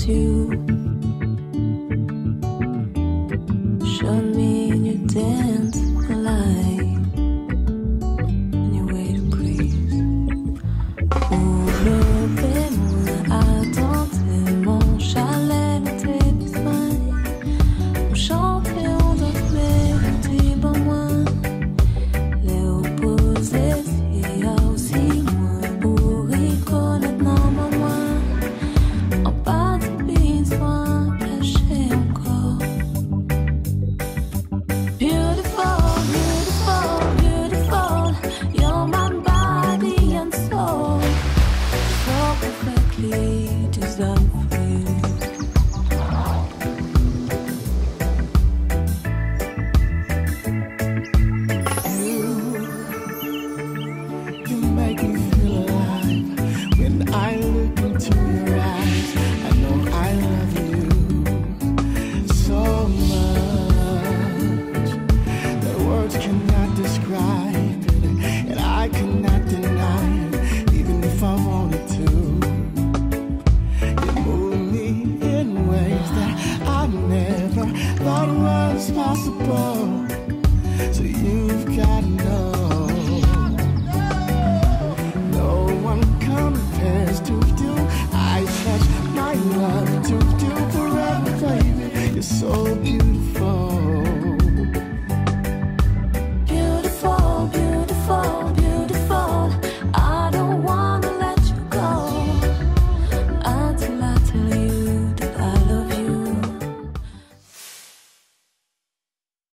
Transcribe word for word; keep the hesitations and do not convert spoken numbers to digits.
was you. Showed me you dance the light and your way to breeze. Enveloppez-moi, attendez, mon chalet n'était besoin. On chantait, on dormait, on dit bon moi. Les opposés, il y a aussi moi pour y connaître non bon moi. En bas de bien soin, caché encore. Beautiful, beautiful, beautiful. You're my body and soul. So perfectly designed for you. You make me feel alive when I look into your eyes. I know I love you so much that words cannot describe it, and I cannot deny it, even if I wanted to. You move me in ways that I never thought was possible. So you've got